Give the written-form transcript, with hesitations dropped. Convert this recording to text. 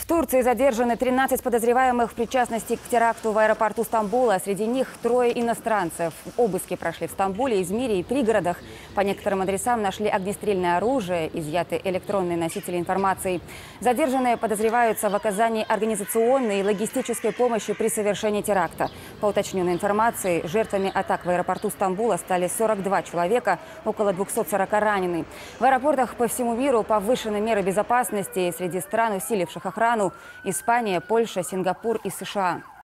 В Турции задержаны 13 подозреваемых в причастности к теракту в аэропорту Стамбула. Среди них 3 иностранцев. Обыски прошли в Стамбуле, Измире и пригородах. По некоторым адресам нашли огнестрельное оружие, изъяты электронные носители информации. Задержанные подозреваются в оказании организационной и логистической помощи при совершении теракта. По уточненной информации, жертвами атак в аэропорту Стамбула стали 42 человека, около 240 ранены. В аэропортах по всему миру повышены меры безопасности. Среди стран, усиливших охрану, Испания, Польша, Сингапур и США.